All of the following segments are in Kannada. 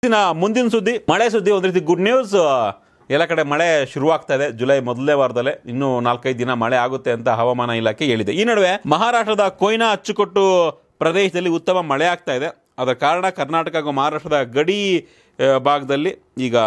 ಮುಂದಿನ ಸುದ್ದಿ ಮಳೆ ಸುದ್ದಿ. ಒಂದು ರೀತಿ ಗುಡ್ ನ್ಯೂಸ್. ಎಲ್ಲ ಕಡೆ ಮಳೆ ಶುರುವಾಗ್ತಾ ಇದೆ. ಜುಲೈ ಮೊದಲನೇ ವಾರದಲ್ಲೇ ಇನ್ನೂ 4-5 ದಿನ ಮಳೆ ಆಗುತ್ತೆ ಅಂತ ಹವಾಮಾನ ಇಲಾಖೆ ಹೇಳಿದೆ. ಈ ನಡುವೆ ಮಹಾರಾಷ್ಟ್ರದ ಕೊಯ್ನಾ ಅಚ್ಚುಕಟ್ಟು ಪ್ರದೇಶದಲ್ಲಿ ಉತ್ತಮ ಮಳೆ ಆಗ್ತಾ ಇದೆ. ಅದರ ಕಾರಣ ಕರ್ನಾಟಕ ಹಾಗೂ ಮಹಾರಾಷ್ಟ್ರದ ಗಡಿ ಭಾಗದಲ್ಲಿ ಈಗ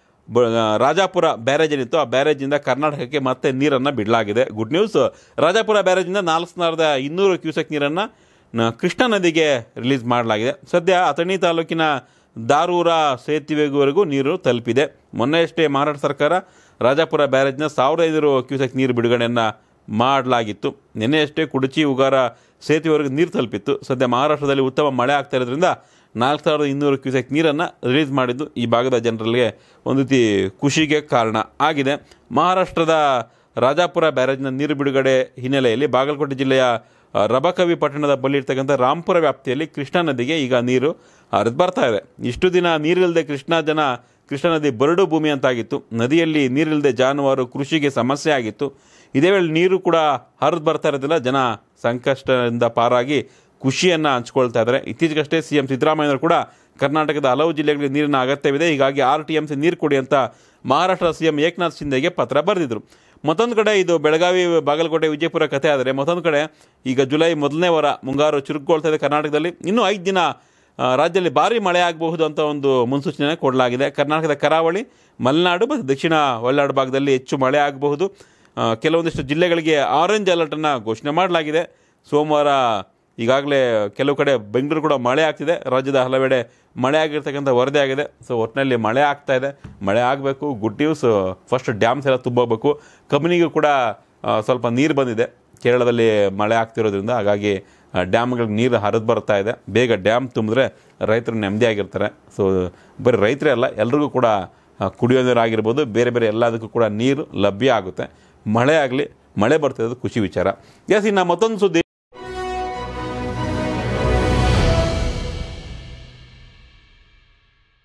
ರಾಜಾಪುರ ಬ್ಯಾರೇಜ್ ಏನಿತ್ತು, ಆ ಬ್ಯಾರೇಜಿಂದ ಕರ್ನಾಟಕಕ್ಕೆ ಮತ್ತೆ ನೀರನ್ನು ಬಿಡಲಾಗಿದೆ. Good news. ರಾಜಾಪುರ ಬ್ಯಾರೇಜಿಂದ 4200 ಕ್ಯೂಸೆಕ್ ನೀರನ್ನು ಕೃಷ್ಣಾ ನದಿಗೆ ರಿಲೀಸ್ ಮಾಡಲಾಗಿದೆ. ಸದ್ಯ ಅಥಣಿ ತಾಲೂಕಿನ ದಾರೂರ ಸೇತುವೆವರೆಗೂ ನೀರು ತಲುಪಿದೆ. ಮೊನ್ನೆಯಷ್ಟೇ ಮಹಾರಾಷ್ಟ್ರ ಸರ್ಕಾರ ರಾಜಾಪುರ ಬ್ಯಾರೇಜ್ನ 1500 ಕ್ಯೂಸೆಕ್ ನೀರು ಬಿಡುಗಡೆಯನ್ನು ಮಾಡಲಾಗಿತ್ತು. ನಿನ್ನೆಯಷ್ಟೇ ಕುಡಚಿ ಉಗಾರ ಸೇತುವೆವರೆಗೂ ನೀರು ತಲುಪಿತ್ತು. ಸದ್ಯ ಮಹಾರಾಷ್ಟ್ರದಲ್ಲಿ ಉತ್ತಮ ಮಳೆ ಆಗ್ತಾ ಇರೋದ್ರಿಂದ 4200 ಕ್ಯೂಸೆಕ್ ನೀರನ್ನು ರಿಲೀಸ್ ಮಾಡಿದ್ದು ಈ ಭಾಗದ ಜನರಿಗೆ ಒಂದು ರೀತಿ ಖುಷಿಗೆ ಕಾರಣ ಆಗಿದೆ. ಮಹಾರಾಷ್ಟ್ರದ ರಾಜಾಪುರ ಬ್ಯಾರೇಜ್ನ ನೀರು ಬಿಡುಗಡೆ ಹಿನ್ನೆಲೆಯಲ್ಲಿ ಬಾಗಲಕೋಟೆ ಜಿಲ್ಲೆಯ ರಬಕವಿ ಪಟ್ಟಣದ ಬಳಿ ಇರ್ತಕ್ಕಂಥ ರಾಂಪುರ ವ್ಯಾಪ್ತಿಯಲ್ಲಿ ಕೃಷ್ಣಾ ನದಿಗೆ ಈಗ ನೀರು ಹರಿದು ಬರ್ತಾ ಇದೆ. ಇಷ್ಟು ದಿನ ನೀರಿಲ್ಲದೆ ಕೃಷ್ಣಾ ನದಿ ಬರಡು ಭೂಮಿ ಅಂತಾಗಿತ್ತು. ನದಿಯಲ್ಲಿ ನೀರಿಲ್ಲದೆ ಜಾನುವಾರು ಕೃಷಿಗೆ ಸಮಸ್ಯೆ ಆಗಿತ್ತು. ಇದೇ ವೇಳೆ ನೀರು ಕೂಡ ಹರಿದು ಬರ್ತಾ ಇರೋದಿಲ್ಲ. ಜನ ಸಂಕಷ್ಟದಿಂದ ಪಾರಾಗಿ ಖುಷಿಯನ್ನು ಹಂಚ್ಕೊಳ್ತಾ ಇದ್ದಾರೆ. ಇತ್ತೀಚೆಗಷ್ಟೇ CM ಸಿದ್ದರಾಮಯ್ಯವರು ಕೂಡ ಕರ್ನಾಟಕದ ಹಲವು ಜಿಲ್ಲೆಗಳಿಗೆ ನೀರಿನ ಅಗತ್ಯವಿದೆ, ಹೀಗಾಗಿ 6 TMC ನೀರು ಕೊಡಿ ಅಂತ ಮಹಾರಾಷ್ಟ್ರ CM ಏಕನಾಥ್ ಶಿಂದೆಗೆ ಪತ್ರ ಬರೆದಿದ್ರು. ಮತ್ತೊಂದು ಕಡೆ ಇದು ಬೆಳಗಾವಿ, ಬಾಗಲಕೋಟೆ, ವಿಜಯಪುರ ಕಥೆ ಆದರೆ, ಮತ್ತೊಂದು ಕಡೆ ಈಗ ಜುಲೈ ಮೊದಲನೇ ವಾರ ಮುಂಗಾರು ಚುರುಕುಗೊಳ್ತಾ ಇದೆ ಕರ್ನಾಟಕದಲ್ಲಿ. ಇನ್ನೂ 5 ದಿನ ರಾಜ್ಯದಲ್ಲಿ ಭಾರೀ ಮಳೆ ಆಗಬಹುದು ಅಂತ ಒಂದು ಮುನ್ಸೂಚನೆ ಕೊಡಲಾಗಿದೆ. ಕರ್ನಾಟಕದ ಕರಾವಳಿ, ಮಲೆನಾಡು ಮತ್ತು ದಕ್ಷಿಣ ಒಳನಾಡು ಭಾಗದಲ್ಲಿ ಹೆಚ್ಚು ಮಳೆ ಆಗಬಹುದು. ಕೆಲವೊಂದಿಷ್ಟು ಜಿಲ್ಲೆಗಳಿಗೆ ಆರೆಂಜ್ ಅಲರ್ಟನ್ನು ಘೋಷಣೆ ಮಾಡಲಾಗಿದೆ. ಸೋಮವಾರ ಈಗಾಗಲೇ ಕೆಲವು ಕಡೆ ಬೆಂಗಳೂರು ಕೂಡ ಮಳೆ ಆಗ್ತಿದೆ. ರಾಜ್ಯದ ಹಲವೆಡೆ ಮಳೆ ಆಗಿರ್ತಕ್ಕಂಥ ವರದಿ ಆಗಿದೆ. ಸೊ ಒಟ್ಟಿನಲ್ಲಿ ಮಳೆ ಆಗ್ತಾ ಇದೆ, ಮಳೆ ಆಗಬೇಕು. Good news. ಫಸ್ಟ್ ಡ್ಯಾಮ್ಸ್ ಎಲ್ಲ ತುಂಬೋಬೇಕು. ಕಬಿನಿಗೂ ಕೂಡ ಸ್ವಲ್ಪ ನೀರು ಬಂದಿದೆ ಕೇರಳದಲ್ಲಿ ಮಳೆ ಆಗ್ತಿರೋದ್ರಿಂದ, ಹಾಗಾಗಿ ಡ್ಯಾಮ್ಗಳಿಗೆ ನೀರು ಹರಿದು ಬರ್ತಾ ಇದೆ. ಬೇಗ ಡ್ಯಾಮ್ ತುಂಬಿದ್ರೆ ರೈತರು ನೆಮ್ಮದಿಯಾಗಿರ್ತಾರೆ. ಸೊ ಬರೀ ರೈತರೇ ಅಲ್ಲ, ಎಲ್ರಿಗೂ ಕೂಡ ಕುಡಿಯೋ ನೀರು ಆಗಿರ್ಬೋದು, ಬೇರೆ ಬೇರೆ ಎಲ್ಲದಕ್ಕೂ ಕೂಡ ನೀರು ಲಭ್ಯ ಆಗುತ್ತೆ. ಮಳೆ ಆಗಲಿ, ಮಳೆ ಬರ್ತಿರೋದು ಖುಷಿ ವಿಚಾರ. ಇನ್ನು ಮತ್ತೊಂದು ಸುದ್ದಿ.